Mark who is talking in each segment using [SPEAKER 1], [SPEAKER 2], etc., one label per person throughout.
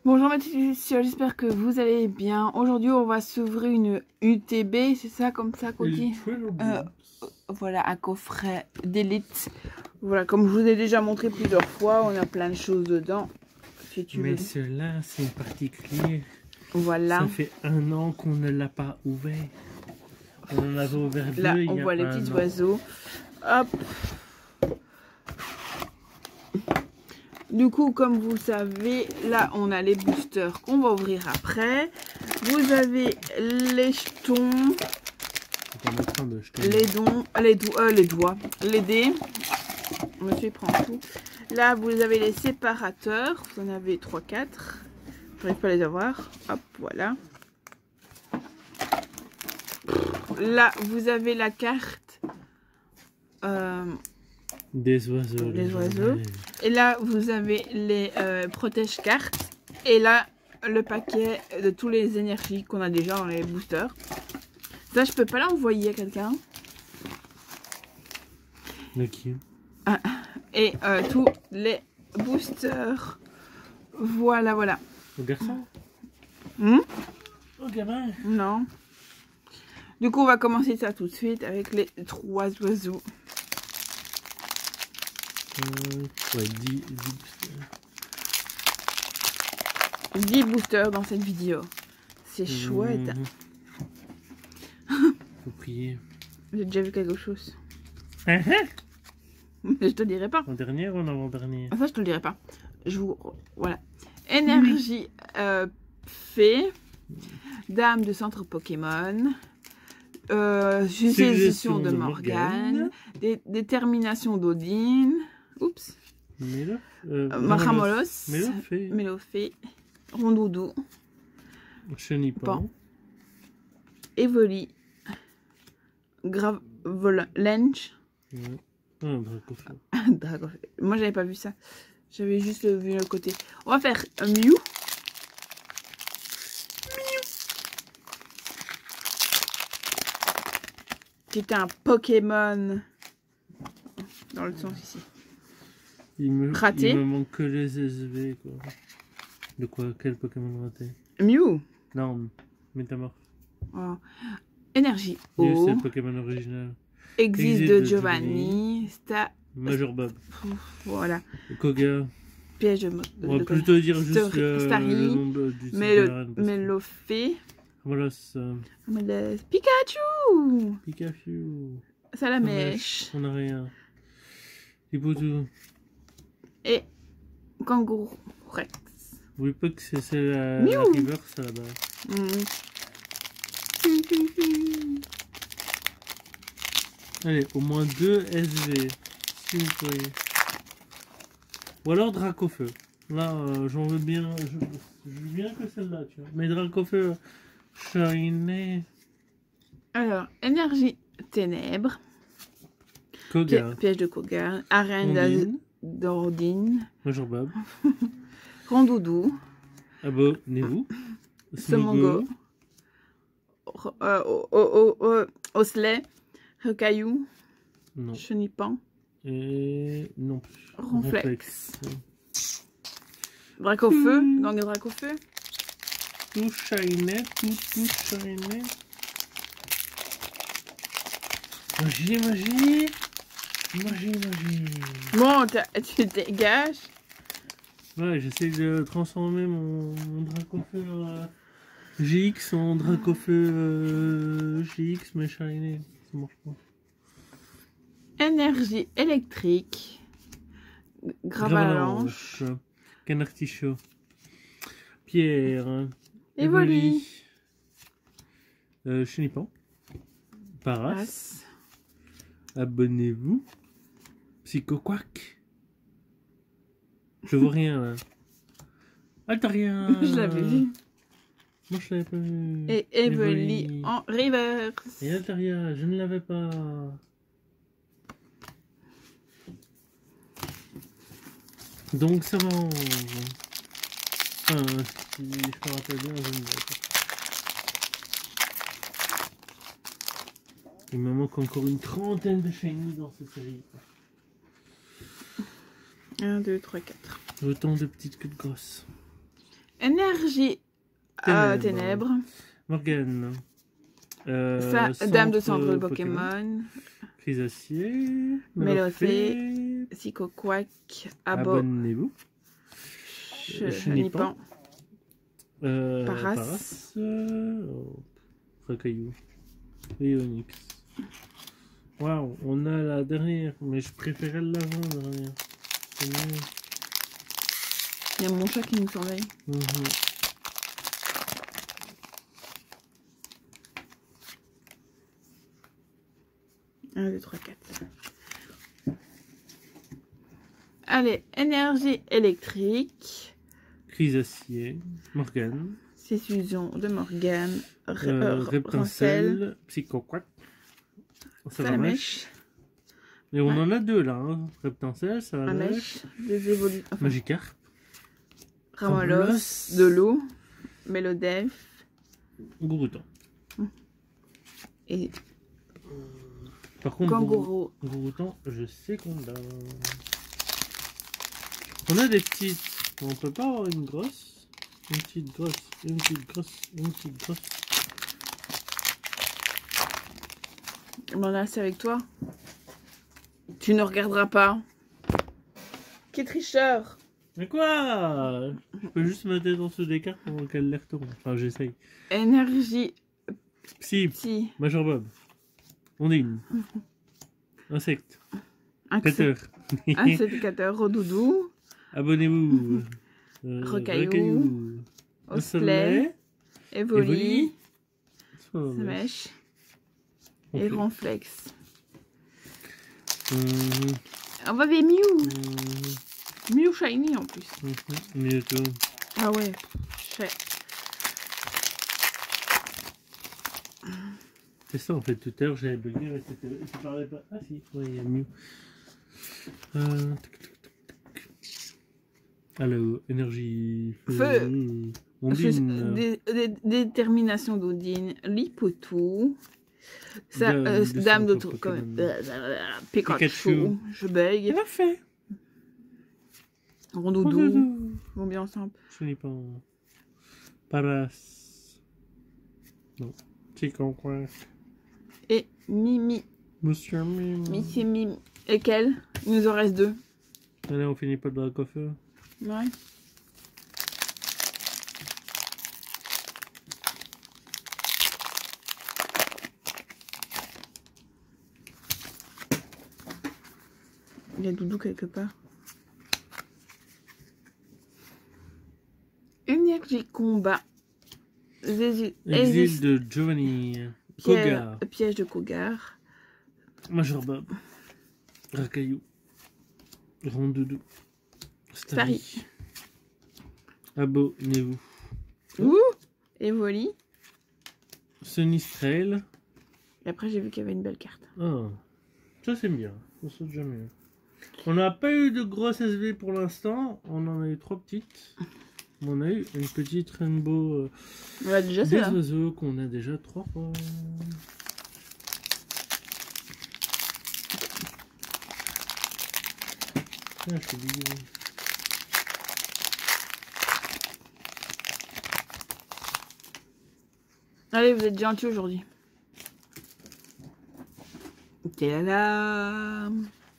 [SPEAKER 1] Bonjour Mathilde, j'espère que vous allez bien. Aujourd'hui, on va s'ouvrir une UTB, c'est ça comme ça qu'on dit voilà, un coffret d'élite. Voilà, comme je vous ai déjà montré plusieurs fois, on a plein de choses dedans. Si tu veux.
[SPEAKER 2] Cela, c'est particulier.
[SPEAKER 1] Voilà.
[SPEAKER 2] Ça fait 1 an qu'on ne l'a pas ouvert. On en avait ouvert deux.
[SPEAKER 1] Là,
[SPEAKER 2] il
[SPEAKER 1] on
[SPEAKER 2] y a
[SPEAKER 1] voit les
[SPEAKER 2] un
[SPEAKER 1] petits
[SPEAKER 2] an.
[SPEAKER 1] oiseaux. Hop. Du coup, comme vous savez, là, on a les boosters qu'on va ouvrir après. Vous avez les jetons, les doigts, les dés. Monsieur prend tout. Là, vous avez les séparateurs. Vous en avez 3-4. Je n'arrive pas à les avoir. Hop, voilà. Là, vous avez la carte.
[SPEAKER 2] Des oiseaux.
[SPEAKER 1] Les oiseaux. Et là, vous avez les protège-cartes. Et là, le paquet de tous les énergies qu'on a déjà dans les boosters. Ça, je peux pas l'envoyer à quelqu'un.
[SPEAKER 2] De qui?
[SPEAKER 1] Et tous les boosters. Voilà, voilà.
[SPEAKER 2] Au garçon? Au gamin?
[SPEAKER 1] Non. Du coup, on va commencer ça tout de suite avec les 3 oiseaux.
[SPEAKER 2] Ouais,
[SPEAKER 1] 10 boosters dans cette vidéo. C'est chouette.
[SPEAKER 2] Faut prier.
[SPEAKER 1] J'ai déjà vu quelque chose. Mais je te le dirai pas.
[SPEAKER 2] En dernier ou en avant-dernier?
[SPEAKER 1] Ça, je te le dirai pas. Je vous... Voilà. Énergie fée. Dame de centre Pokémon. Suggestion de Morgane. Détermination d'Odine. Oups. Maramolos. Mélofée. Rondoudou.
[SPEAKER 2] Chenipan.
[SPEAKER 1] Evoli. Lench.
[SPEAKER 2] Dracofeu.
[SPEAKER 1] Dracofeu. Moi, j'avais pas vu ça. J'avais juste vu le côté. On va faire un Mew. C'était un Pokémon. Dans le sens ici. Raté.
[SPEAKER 2] Il me manque que les SV, quoi. De quoi? Quel Pokémon raté?
[SPEAKER 1] Mew.
[SPEAKER 2] Non, Métamorphe.
[SPEAKER 1] Oh. Énergie
[SPEAKER 2] Mew,
[SPEAKER 1] eau.
[SPEAKER 2] c'est le Pokémon original.
[SPEAKER 1] Existe de Giovanni.
[SPEAKER 2] Major Bob.
[SPEAKER 1] Voilà.
[SPEAKER 2] Koga.
[SPEAKER 1] Piège de
[SPEAKER 2] On va plutôt dire juste
[SPEAKER 1] Starry.
[SPEAKER 2] le nom du
[SPEAKER 1] Mélofée.
[SPEAKER 2] Voilà.
[SPEAKER 1] Pikachu.
[SPEAKER 2] Pikachu.
[SPEAKER 1] Salamèche.
[SPEAKER 2] On a rien. Hippodou.
[SPEAKER 1] Et Kangourou Rex.
[SPEAKER 2] Oui, pas que c'est la reverse là-bas. Allez, au moins 2 SV. S'il vous plaît. Ou alors Dracofeu. Là, j'en veux bien. Je veux bien que celle-là, tu vois. Mais Dracofeu, Shiny.
[SPEAKER 1] Alors, énergie ténèbres.
[SPEAKER 2] Koga.
[SPEAKER 1] Piège de Koga. Arène d'Ordine.
[SPEAKER 2] Major Bob.
[SPEAKER 1] Rondoudou.
[SPEAKER 2] Abonnez-vous.
[SPEAKER 1] Smogo. Osley. Recaillou.
[SPEAKER 2] Non.
[SPEAKER 1] Chenipan.
[SPEAKER 2] Et non plus.
[SPEAKER 1] Ronflex. Dracofeu. Dans les Dracofeu.
[SPEAKER 2] Tout shiny. Tout shiny. Magie.
[SPEAKER 1] Bon, tu dégages.
[SPEAKER 2] Ouais, j'essaie de transformer mon Dracofeu GX en Dracofeu GX, mais shiny. Ça marche pas.
[SPEAKER 1] Énergie électrique. Gravalanche.
[SPEAKER 2] Canartichaud. Pierre.
[SPEAKER 1] Evoli.
[SPEAKER 2] Chenipan. Paras. Abonnez-vous. Psychoquack. Je vois rien là. Ah, t'as rien.
[SPEAKER 1] Je l'avais vu.
[SPEAKER 2] Moi je l'avais pas vu.
[SPEAKER 1] Et Evoli en reverse.
[SPEAKER 2] Et Altaria, je ne l'avais pas. Donc ça mange. Enfin, si je me rappelle bien, je ne l'avais pas. Il me manque encore une trentaine de shiny dans cette série.
[SPEAKER 1] 1, 2, 3, 4.
[SPEAKER 2] Autant de petites queues de grosses.
[SPEAKER 1] Énergie ténèbres.
[SPEAKER 2] Morgane.
[SPEAKER 1] Dame de centre de Pokémon.
[SPEAKER 2] Chrysacier.
[SPEAKER 1] Mélofée. Psychoquack.
[SPEAKER 2] Abonnez-vous.
[SPEAKER 1] Chenipan.
[SPEAKER 2] Paras. Racaillou. Et Onyx. Waouh, on a la dernière, mais je préférais l'avant-dernière. C'est mieux.
[SPEAKER 1] Il y a mon chat qui nous surveille. 1, 2, 3, 4. Allez, énergie électrique.
[SPEAKER 2] Chrysacier, Morgane.
[SPEAKER 1] C'est fusion de Morgane.
[SPEAKER 2] Reptincelle, Psychoquack. Salamèche. Mais on en a deux là. Hein. Reptincelle, Salamèche.
[SPEAKER 1] Des évolutions. Enfin,
[SPEAKER 2] Magikarp.
[SPEAKER 1] Ramolos, de l'eau. Mélodef.
[SPEAKER 2] Gourouton.
[SPEAKER 1] Et
[SPEAKER 2] par contre,
[SPEAKER 1] Kangourou.
[SPEAKER 2] Gourouton, je sais qu'on a. On a des petites. On peut pas avoir une grosse. Une petite grosse. Une petite grosse. Une petite grosse.
[SPEAKER 1] Bon là, c'est avec toi. Tu ne regarderas pas. Qui est tricheur?
[SPEAKER 2] Mais quoi? Je peux juste mettre dans ce décart pendant qu'elle les retourne. Enfin, j'essaye.
[SPEAKER 1] Énergie.
[SPEAKER 2] Psy. Major Bob. Ondine. Insecte. Cutter.
[SPEAKER 1] Insecticateur. Rodoudou.
[SPEAKER 2] Abonnez-vous.
[SPEAKER 1] Rocaillou. Osplay. Evoli. Salamèche. Et Ronflex. On va des Mew. Mew Shiny en plus.
[SPEAKER 2] Mewtwo.
[SPEAKER 1] Ah ouais.
[SPEAKER 2] C'est ça en fait, tout à l'heure j'avais bugué, mais tu parlais pas. Ah si, ouais, il y a Mew. Alors, énergie.
[SPEAKER 1] Feu.
[SPEAKER 2] Ondine.
[SPEAKER 1] Détermination d'Ondine. Lipotou. Dame de trucs comme Pikachu. Je bug.
[SPEAKER 2] Il a fait.
[SPEAKER 1] Rondoudou. Vont bien ensemble.
[SPEAKER 2] Je n'ai pas. Paras. Non. Psychoquack.
[SPEAKER 1] Et Mimi.
[SPEAKER 2] Monsieur Mimi.
[SPEAKER 1] Monsieur Mimi. Et quel? Il nous en reste 2.
[SPEAKER 2] Allez, on finit pas de la coiffure.
[SPEAKER 1] Ouais. Il y a Doudou quelque part. Énergie combat.
[SPEAKER 2] Exil de Giovanni. Kogar.
[SPEAKER 1] Piège de Kogar.
[SPEAKER 2] Major Bob. Racaillou. Rondoudou. Starry. Abonnez-vous.
[SPEAKER 1] Ouh. Evoli.
[SPEAKER 2] Sonistrel.
[SPEAKER 1] Et après j'ai vu qu'il y avait une belle carte.
[SPEAKER 2] Ah. Ça c'est bien. Ça saute jamais. On n'a pas eu de grosses SV pour l'instant. On en a eu 3 petites. On a eu une petite rainbow
[SPEAKER 1] on a déjà
[SPEAKER 2] des oiseaux qu'on a déjà 3 fois. Ah, je suis dégueu.
[SPEAKER 1] Allez, vous êtes gentils aujourd'hui. T'es là.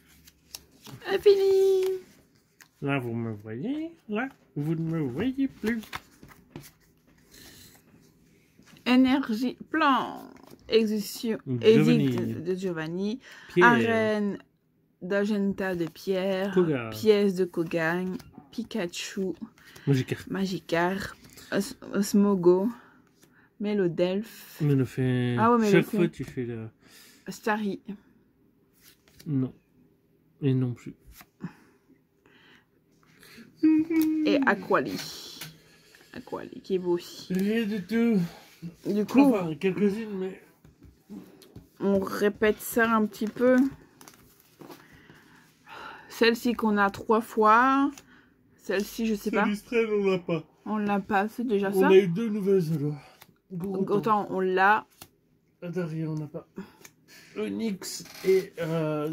[SPEAKER 1] Fini.
[SPEAKER 2] Là, vous me voyez. Là, vous ne me voyez plus.
[SPEAKER 1] Énergie plan. Exit de Giovanni.
[SPEAKER 2] Pierre.
[SPEAKER 1] Arène d'Agenta de Pierre.
[SPEAKER 2] Kogar.
[SPEAKER 1] Pièce de Kogang. Pikachu. Magikarp. Osmogo. Mélodelph.
[SPEAKER 2] Ah ouais, chaque fois tu fais la...
[SPEAKER 1] Starry.
[SPEAKER 2] Non. Et non plus.
[SPEAKER 1] Et Aquali. Aquali, qui est beau aussi.
[SPEAKER 2] Rien du tout.
[SPEAKER 1] Du coup,
[SPEAKER 2] enfin, quelques-unes, mais...
[SPEAKER 1] on répète ça un petit peu. Celle-ci qu'on a 3 fois. Celle-ci, je sais pas.
[SPEAKER 2] Sonistrel, on l'a pas.
[SPEAKER 1] On l'a pas, c'est déjà ça.
[SPEAKER 2] On a eu 2 nouvelles alors.
[SPEAKER 1] Autant on l'a.
[SPEAKER 2] Derrière, on n'a pas. Onyx et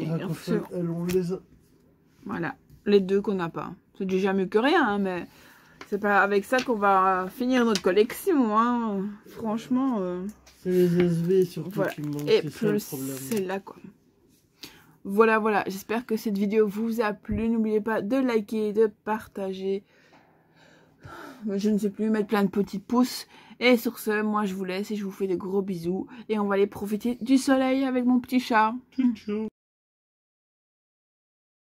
[SPEAKER 2] Dracofeu, elles, on les a.
[SPEAKER 1] Voilà, les 2 qu'on n'a pas. C'est déjà mieux que rien, hein, mais C'est pas avec ça qu'on va finir notre collection, hein. Franchement.
[SPEAKER 2] C'est les SV surtout
[SPEAKER 1] voilà.
[SPEAKER 2] qui me manquent.
[SPEAKER 1] Et
[SPEAKER 2] c'est
[SPEAKER 1] plus
[SPEAKER 2] ça le problème.
[SPEAKER 1] celle-là, quoi. Voilà, voilà. J'espère que cette vidéo vous a plu. N'oubliez pas de liker, de partager. Je ne sais plus, mettre plein de petits pouces. Et sur ce, moi je vous laisse et je vous fais de gros bisous. Et on va aller profiter du soleil avec mon petit chat.
[SPEAKER 2] Ciao.